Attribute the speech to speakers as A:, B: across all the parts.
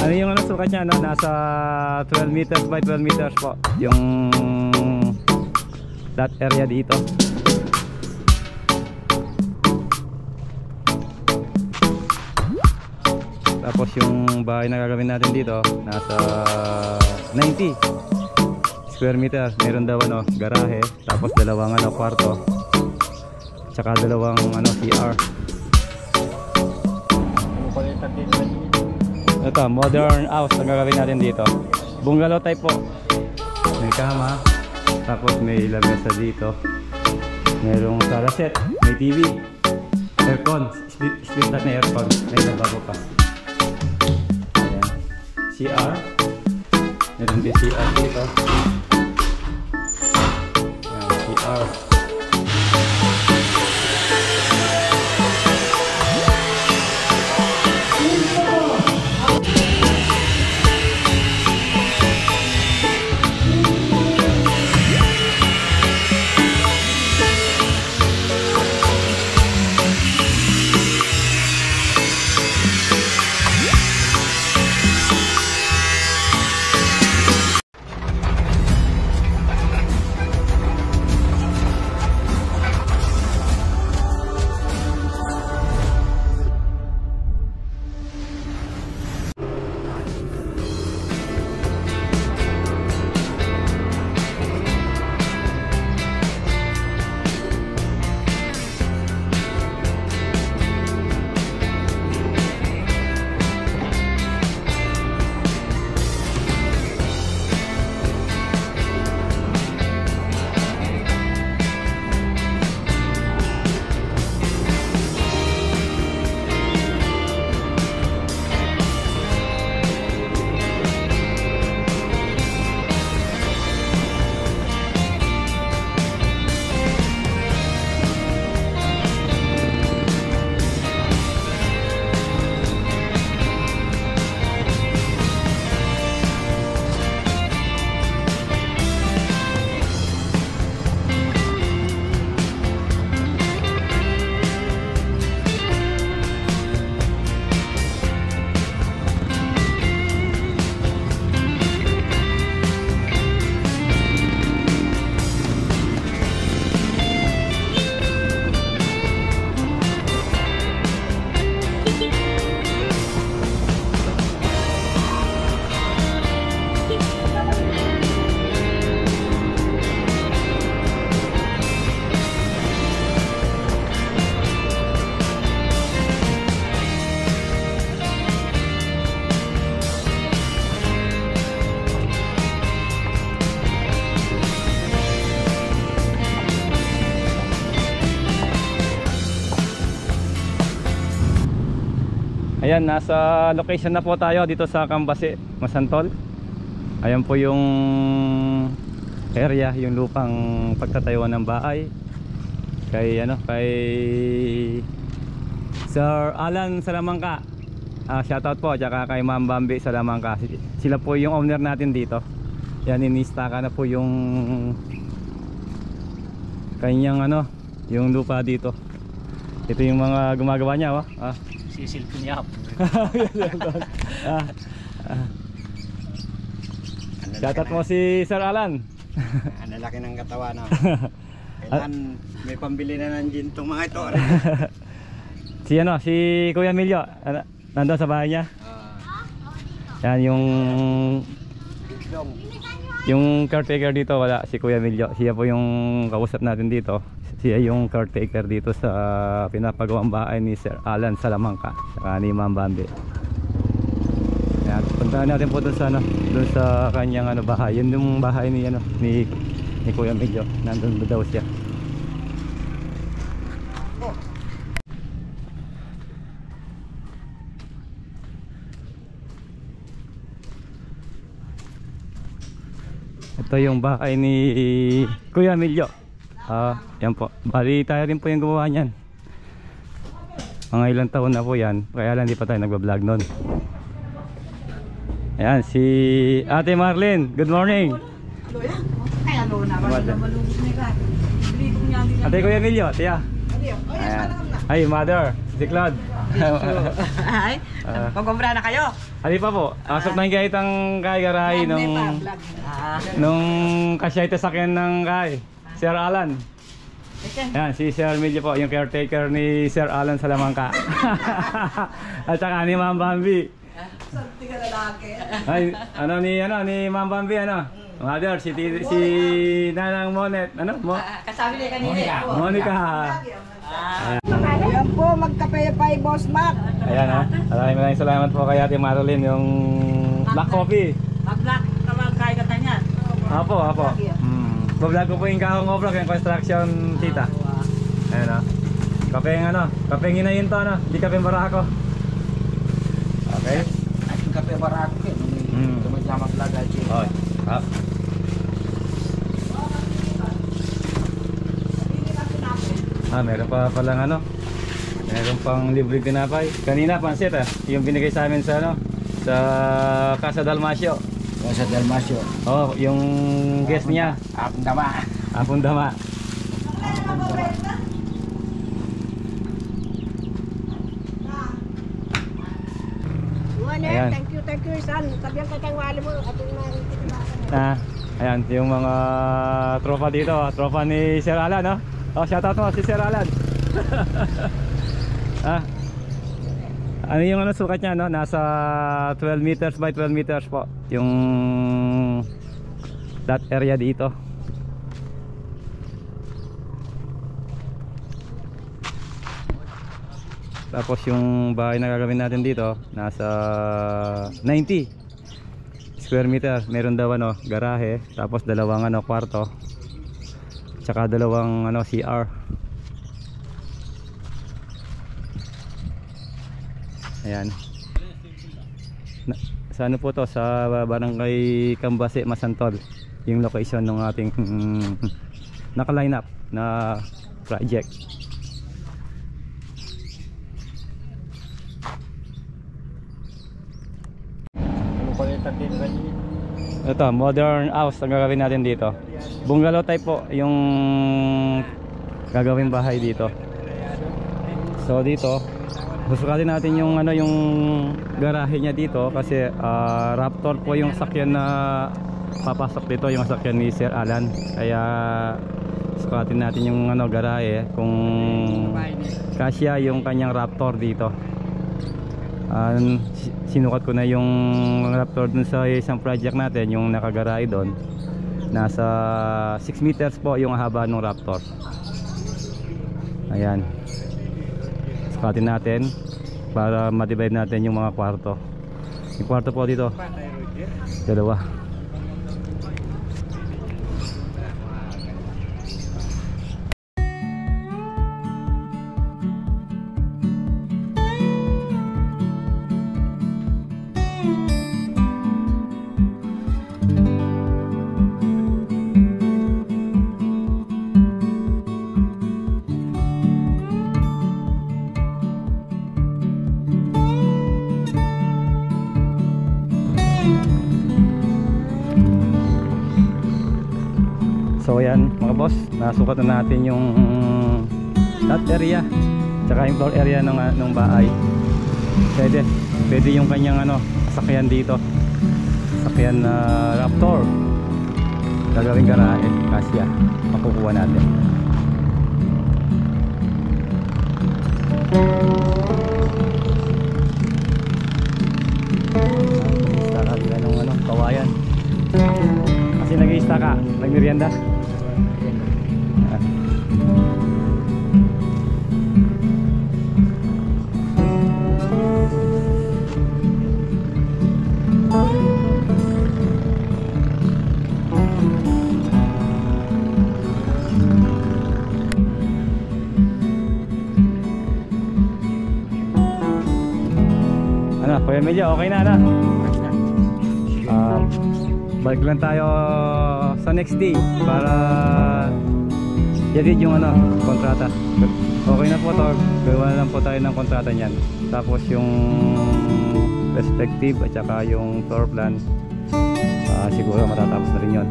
A: Ano yung ano, sukat niya, no? Nasa 12 meters by 12 meters po yung that area dito. Tapos yung bahay na gagawin natin dito nasa 90 square meter. Meron daw ano, garahe, tapos dalawang ano, kwarto, tsaka dalawang ano, CR. Ito, modern house na gagawin natin dito. Bungalow type po. May kama, tapos may lamesa dito. Merong sala set, may TV, aircon, split na aircon, may lababo pa. Ayan. CR. Meron din CR dito. Ayan, CR. Ayan, nasa location na po tayo dito sa Kambase, Masantol. Ayan po yung area, yung lupang pagtatayuan ng bahay kay ano, kay Sir Alan Salamangka. Shoutout po, tsaka kay Ma'am Bambi Salamangka. Sila po yung owner natin dito. Yan, inistaka na po yung kanyang ano, yung lupa dito. Ito yung mga gumagawa niya, oh.
B: Sisilpin niya.
A: Shoutout mo si Sir Alan.
C: Ang laki ng katawan na. Kailan may pambili na ng gin itong mga ito.
A: Si ano, si Kuya Emilio, nandun sa bahay niya. Yan yung caretaker dito, wala si Kuya Emilio. Siya po yung kausap natin dito. Siya yung caretaker dito sa pinapagawang bahay ni Sir Alan Salamangka saka ni Ma'am Bambi. Ayan, puntahan natin po dun sa ano, dun sa kanyang ano, bahay. Yun yung bahay ni ano, ni Kuya Emilio. Nandun daw siya. Ito yung bahay ni Kuya Emilio. Yan po. Bali tayo rin po yung gumawa niyan. Mga ilang taon na po yan. Kaya lang hindi pa tayo nagbablog nun. Ayan, si Ate Marlene. Good morning. Ate Kuya Emilio, tiya. Ayan. Ay, mother. Si Claude.
B: Ay, pagkumpra na kayo.
A: Ali pa po, asok na yung kahit ang kay garahe nung kasya ito sakyan ng kay Sir Alan. Ayan, si Sir Emilio po, yung caretaker ni Sir Alan Salamangka. At saka ni Ma'am Bambi.
B: Santi ka lalaki.
A: Ay, ni Ma'am Bambi, Mother, si Nanang Monet,
B: Kasabi niya kanina.
A: Monica.
D: Ayan po, magkape pa Boss Mac.
A: Ayan maraming salamat po kay Ate Marilyn, yung black coffee.
B: Mag-black naman kaya ka tanya.
A: Apo. Bablog ko po yung kahong obrok, yung construction tita. Ayan kapeng hinayin to, di kapeng barako. Okay.
C: At yung kape barako tumadyama plaga siya.
A: Okay. Meron pa palang meron pang libreng tinapay. Kanina pansit yung binigay sa amin sa sa Casa Dalmasio.
C: Sa Dalmasio.
A: Oh, yung guest niya. Apong Dama. Ayan.
D: Thank you, son. Sabihan ka kay wali mo.
A: Ayan, yung mga tropa dito, tropa ni Sir Alan, shoutout mo si Sir Alan. Ano yung sukat niya, nasa 12 meters by 12 meters po yung that area dito. Tapos yung bahay na gagawin natin dito nasa 90 square meter. Meron daw garahe, tapos dalawang kwarto, tsaka dalawang CR. Ayan. Sa po to, sa Barangay Kambase, Masantol, yung location ng ating naka-line up na project. Ito, modern house ang gagawin natin dito. Bungalow type po yung gagawin bahay dito. So dito, susukatin natin yung yung garahe niya dito kasi Raptor po yung sakyan na papasok dito, yung sakyan ni Sir Alan. Kaya sukatin natin yung garahe kung kasya yung kanyang Raptor dito. Sinukat ko na yung Raptor dun sa isang project natin, yung nakagarahe doon. Nasa 6 meters po yung haba ng Raptor. Ayan, sukatin natin para ma-divide natin yung mga kwarto. Yung kwarto po dito, dalawa. So ayan mga boss, nasukat na natin yung lot area tsaka yung floor area ng bahay. Pwede yung kanyang sasakyan dito, sasakyan na Raptor, gagawin garahe, kasya, makukuha natin. Istaka sila ng kawayan kasi nag-istaka, nagmerienda. Kuya Emilio, okay na balik lang tayo sa next day para i-read yung kontrata. Okay na po to, gawa na lang po tayo ng kontrata niyan. Tapos yung perspective at saka yung floor plan, siguro matatapos na rin yun.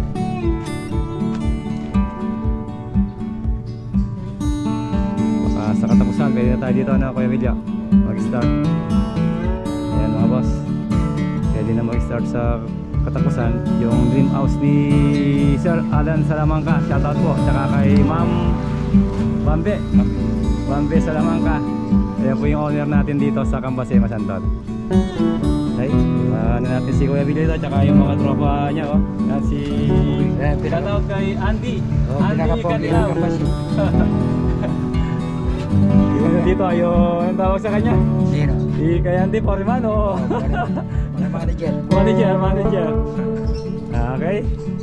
A: Baka sa katapusan. Pwede na tayo dito na Kuya Vilya mag-start. Ayan mga boss, pwede na mag-start sa katapusan yung dream house ni Sir Alan Salamanca. Shoutout po, tsaka kay Ma'am Bambe Salamanca. Ayan po yung owner natin dito sa Cambasema Santon. Okay, ano natin si Kuya Vilya dito, tsaka yung mga tropa niya, oh. Yan si shoutout kay Andy. Andy Kanilaw. Dito yung tawag sa kanya.
C: Sino?
A: Si kay Andy Foreman o
C: Manager.
A: manager. Okay.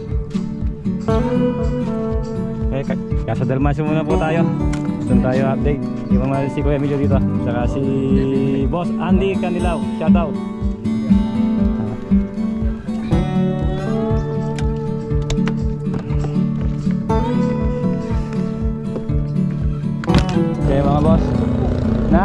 A: Okay, Casa Dalmasio muna po tayo. Doon tayo update. Ibang mga si Kuya Emilio dito. Saka si Boss Andy Kanilaw. Shoutout. Okay mga boss. Na?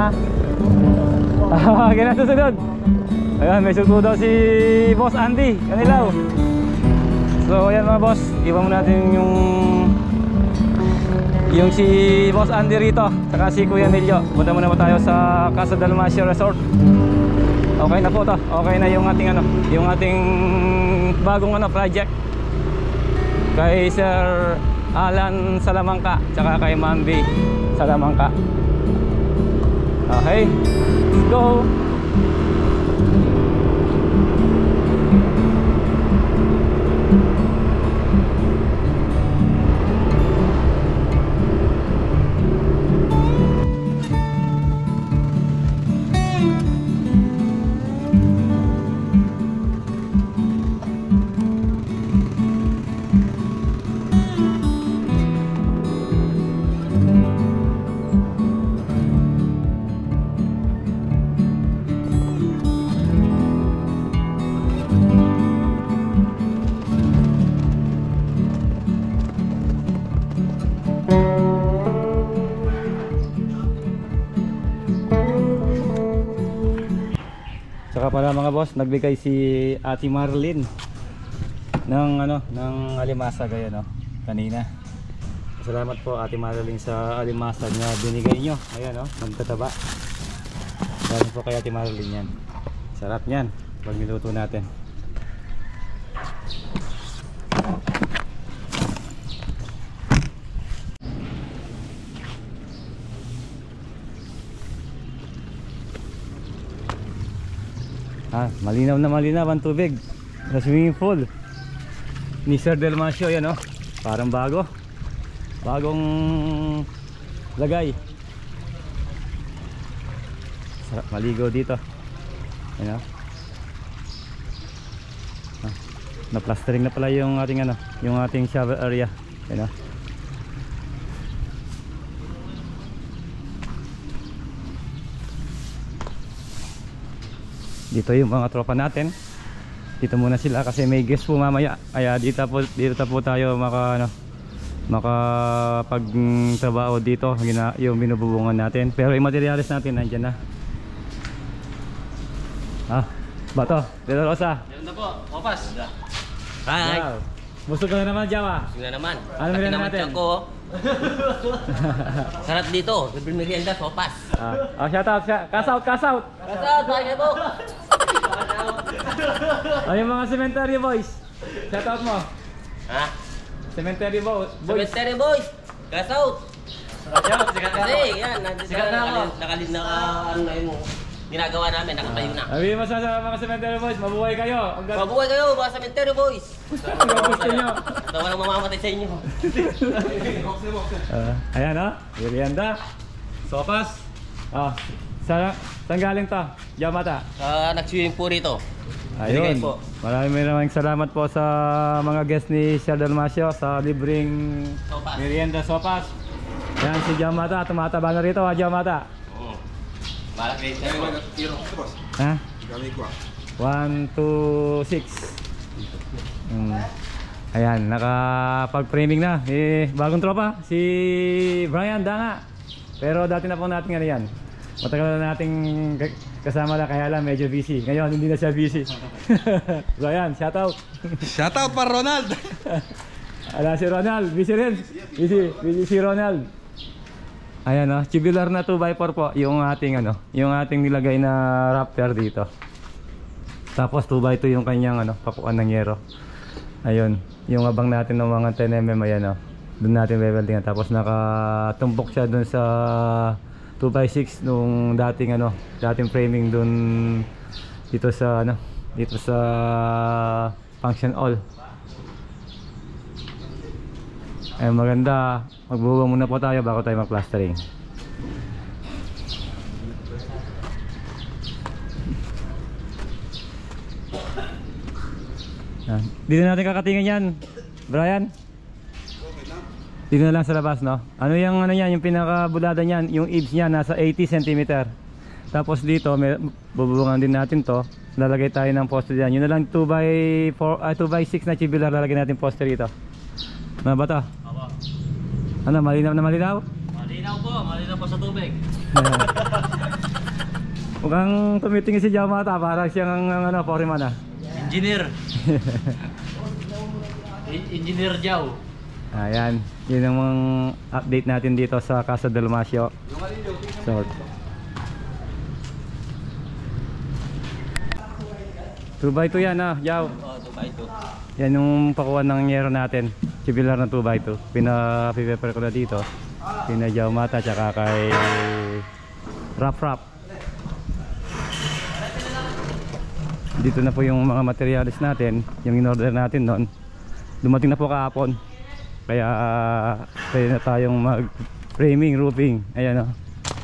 A: Kaya susunod. Ayan, may susunod daw si Boss Andy Kanilaw. So ayan mga boss, iwan mo natin yung si Boss Andy rito, saka si Kuya Emilio. Punta muna po tayo sa Casa Dalmasio Resort. Okay na po to. Okay na yung ating yung ating bagong project kay Sir Alan Salamanca, saka kay Mambi Salamanca. Okay, let's go. Saka pala mga boss, nagbigay si Ate Marlene ng ng alimasag ayan kanina. Salamat po Ate Marlene sa alimasag na binigay nyo. Ayan magtataba. Galing po kay Ate Marlene yan. Sarap niyan pag niluto natin. Malinaw na malinaw ang tubig sa swimming pool ni Sir Dalmasio. Yan parang bagong lagay. Sarap maligo dito. Yan na plastering na pala yung ating yung ating shower area. Yan dito yung mga tropa natin. Dito muna sila kasi may guest po mamaya. Kaya dito po tayo makapagtrabaho dito yung binububungan natin. Pero yung materials natin nandyan na. Bato, Dela Rosa.
E: Meron na po, Opas.
A: Hi. Wow. Busog ka na naman, Jawa.
E: Busog na naman.
A: Ano meron natin?
E: Sarap dito, libre merienda, Opas.
A: Shout out. Cash out.
E: Kasal, balik po.
A: Yung mga cemetery boys. Shout out mo.
E: Ha?
A: Cemetery boys.
E: Cemetery boys. Kasal.
A: Sikat
E: Kasi yan,
A: Sikat na ako.
E: nakalin na ano na yung ginagawa namin, nakatayo na.
A: Sabi mo sa mga cemetery boys, mabuhay kayo.
E: Mabuhay kayo, mga cemetery boys.
A: Ang gusto nyo.
E: Walang mamamatay sa inyo.
A: Ayan merienda. Sopas. Saan galing to? Yamata.
E: Nag-swimming po rito.
A: Ayun.
E: Binigay po.
A: Maraming salamat po sa mga guest ni Sir Dalmasio sa libreng
E: Sopas.
A: merienda sopas. Yan si Yamata, tumataba na rito Yamata.
E: Malak rin siya po.
A: Ha? 1, 2, 6. Ayan, nakapag-framing na. Bagong tropa, si Brian Danga. Pero dati na po natin yan. Matagal na nating kasama na, kaya lang medyo busy. Ngayon hindi na siya busy. Brian, shout out.
F: Shout out para Ronald.
A: Ala si Ronald, busy rin. Busy si Ronald. Ayan o, tubular na 2x4 po yung ating ano, yung ating nilagay na Raptor dito. Tapos 2x2 yung kanyang ano, papukan ng yero. Ayun, yung abang natin ng mga 10mm ayan o. Doon natin welding. Tapos nakatumbok siya doon sa 2x6 nung dating ano, dating framing doon dito sa ano, dito sa function all. Ay maganda, magbubuo muna po tayo bago tayo mag-plastering. Dito natin kakatingin yan, Brian. Dito na lang sa labas, no? Ano yung ano yan, yung pinakabulada niyan, yung eaves niya nasa 80 cm. Tapos dito, bubungan din natin to. Lalagay tayo ng poste diyan. Yun na lang 2x6 na tubular lalagay natin poste rito. Ano ba to? Ano, malinaw na malinaw?
E: Malinaw po sa tubig.
A: Mukhang tumitingin si Jamata, parang siyang ano, foreman ah.
E: Engineer. Engineer Jao.
A: Ayan, yun ang mga update natin dito sa Casa del Masio. So, 2x2 yan ah, Jao.
E: Oo, 2x2.
A: Yan yung pakuha ng yero natin, tubular na 2x2. Pina-prepare ko na dito, pina Jamata tsaka kay Rap. Dito na po yung mga materials natin, yung in-order natin noon. Dumating na po kahapon. Kaya pwede na tayong mag-framing, roofing. Ayan o.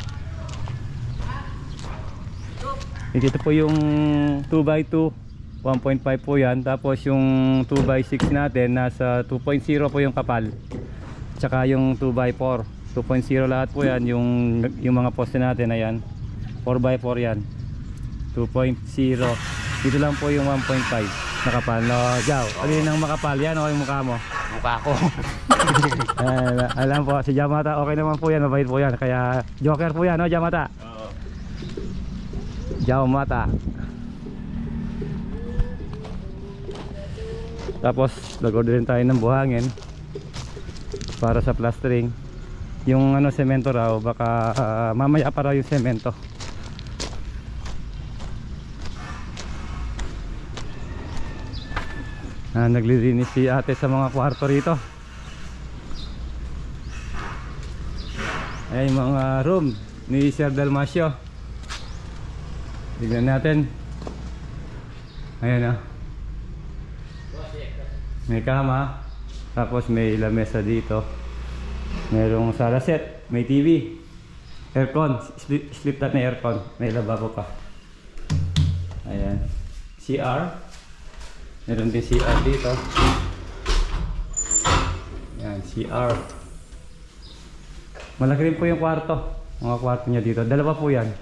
A: Ito po yung 2x2, 1.5 po yan. Tapos yung 2x6 natin, nasa 2.0 po yung kapal. Tsaka yung 2x4, 2.0 lahat po yan. Yung mga poste natin, ayan. 4x4 yan. 2.0. Dito lang po yung 1.5 nakapal. No, Jao, alin ang makapal yan o yung mukha mo?
E: Mukha ko.
A: Alam po, si Jamata okay naman po yan, mabait po yan. Kaya joker po yan, no Jamata?
E: Oo.
A: Jamata. Tapos nag-order din tayo ng buhangin para sa plastering. Yung ano, semento raw, baka mamaya pa raw yung semento. Naglilinis si ate sa mga kwarto rito. Ayan yung mga room ni Sir Dalmasio. Tignan natin. Ayan na. May kama. Tapos may lamesa dito. Merong sala set. May TV. Aircon. Split na aircon. May lababo pa. Ayan. CR. Meron din CR dito. Yan, CR. Malaki rin po yung kwarto. Mga kwarto niya dito. Dalawa po yan.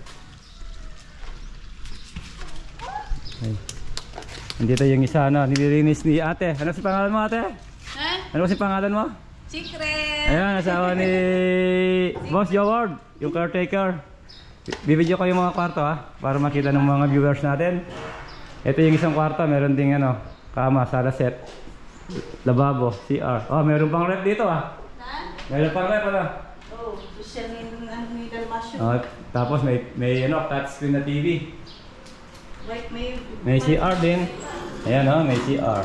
A: Okay. Nandito yung isa na nililinis ni ate. Ano si pangalan mo ate?
B: Ha?
A: Ano si pangalan mo?
B: Secret!
A: Ayan, asawa ni Boss Joward, yung caretaker. Bibidyo ko yung mga kwarto ha, para makita ng mga viewers natin. Ito yung isang kwarto, meron ding ano, kama, sala set, lababo, CR. Oh, meron pang rep dito ah.
B: Ha?
A: Meron pang rep ano.
B: Oh, siya ni Dalmasio.
A: Oh, tapos may ano, touchscreen na TV.
B: Wait,
A: May CR din. Ayan oh, may CR.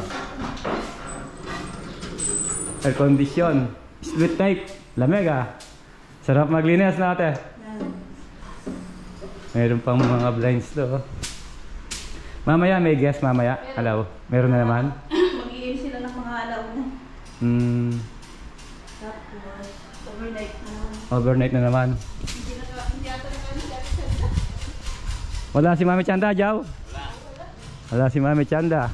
A: Air condition, split type, lamig ah. Sarap maglinis natin. Meron pang mga blinds to. Mamaya may guest mamaya. Alaw. Meron na naman.
B: Mag-iin sila ng mga alaw na. Tapos, overnight na.
A: Overnight na naman.
B: Hindi ata na kami
A: Wala si Mami Chanda, Jaw? Wala si Mami Chanda.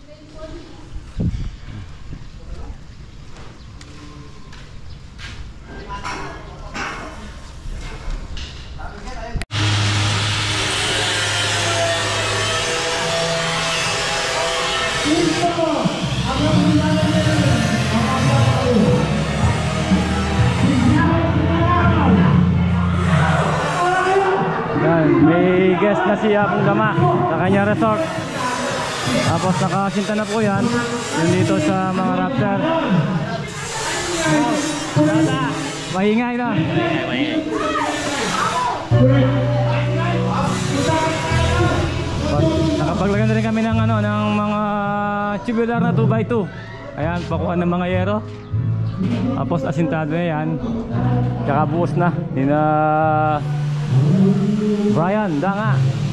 A: Yan, may guest na si Apong Gama sa kanyang resort. Tapos nakasinta na po yan. Yung dito sa mga Raptor. Maingay na.
E: Maingay.
A: Nakapaglagay na rin kami ng ano, ng mga tubular na 2x2. Ayan, pakuha ng mga yero. Tapos asintado na yan. Tsaka buhos na. Brian, Danga.